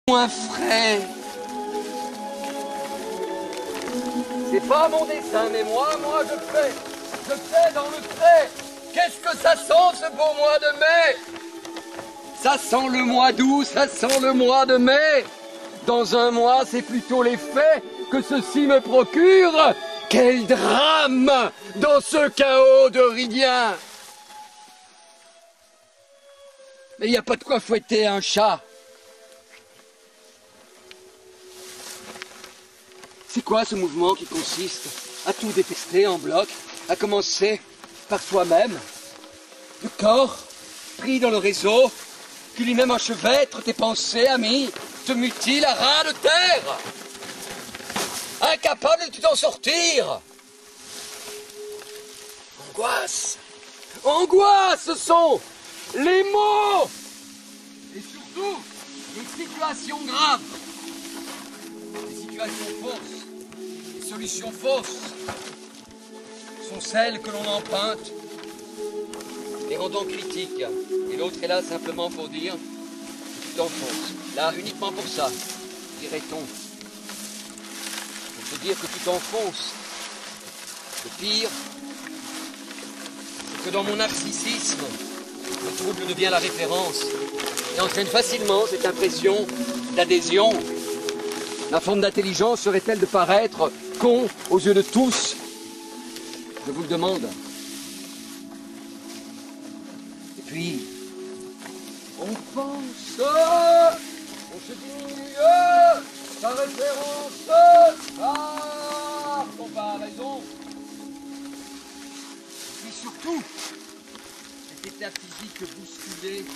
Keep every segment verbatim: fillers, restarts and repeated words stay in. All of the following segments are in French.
Moins frais. C'est pas mon dessin, mais moi, moi, je fais. Je fais dans le trait. Qu'est-ce que ça sent, ce beau mois de mai? Ça sent le mois d'août, ça sent le mois de mai. Dans un mois, c'est plutôt l'effet que ceci me procure. Quel drame dans ce chaos de Ridien. Mais il n'y a pas de quoi fouetter un chat. C'est quoi ce mouvement qui consiste à tout détester en bloc, à commencer par soi-même? Le corps, pris dans le réseau, qui lui-même enchevêtre tes pensées, ami, te mutile à ras de terre, incapable de t'en sortir. Angoisse, angoisse, ce sont les mots, et surtout les situations graves, les situations fausses. Les solutions fausses sont celles que l'on emprunte, les rendant critiques. Et l'autre est là simplement pour dire que tu t'enfonces. Là, uniquement pour ça, dirait-on. Pour te dire que tu t'enfonces. Le pire, c'est que dans mon narcissisme, le trouble devient la référence et entraîne facilement cette impression d'adhésion. Ma forme d'intelligence serait-elle de paraître con aux yeux de tous? Je vous le demande. Et puis, on pense, on se diminue sa référence par comparaison. Et puis surtout, cet état physique bousculé,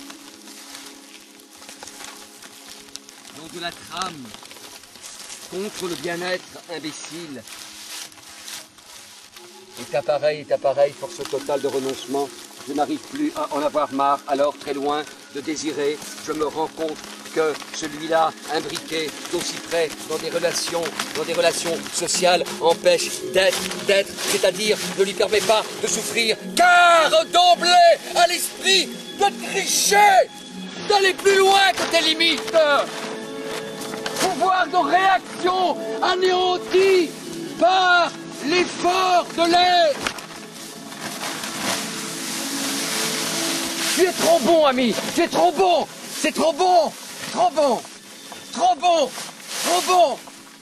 lors de la trame, contre le bien-être imbécile. Est appareil, est appareil, force totale de renoncement. Je n'arrive plus à en avoir marre, alors très loin de désirer, je me rends compte que celui-là, imbriqué d'aussi près dans des relations, dans des relations sociales, empêche d'être, d'être, c'est-à-dire ne lui permet pas de souffrir, car d'emblée à l'esprit de tricher, d'aller plus loin que tes limites. Pouvoir de réaction anéanti par l'effort de l'être. Tu es trop bon, ami, tu es trop bon, c'est trop bon, trop bon, trop bon, trop bon.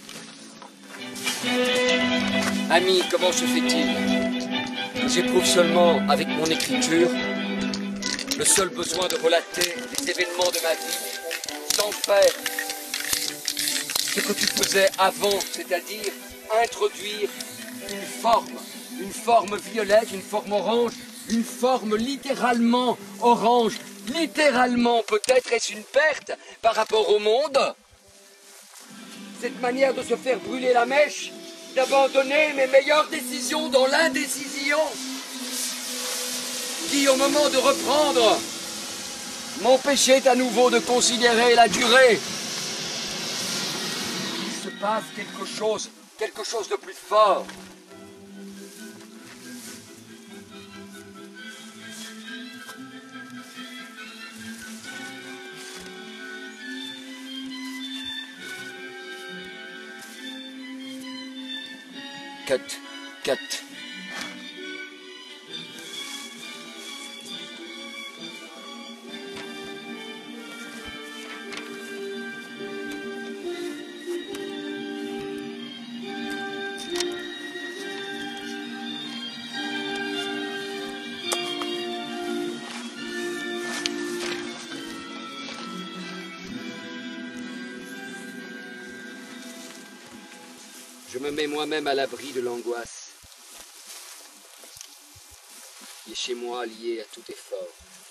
Ami, comment se fait-il que j'éprouve seulement avec mon écriture le seul besoin de relater les événements de ma vie sans faire ce que tu faisais avant, c'est-à-dire introduire une forme, une forme violette, une forme orange, une forme littéralement orange, littéralement, peut-être est-ce une perte par rapport au monde? Cette manière de se faire brûler la mèche, d'abandonner mes meilleures décisions dans l'indécision, qui au moment de reprendre m'empêchait à nouveau de considérer la durée. Il se passe quelque chose, quelque chose de plus fort. Cut, cut. Je me mets moi-même à l'abri de l'angoisse qui est chez moi liée à tout effort.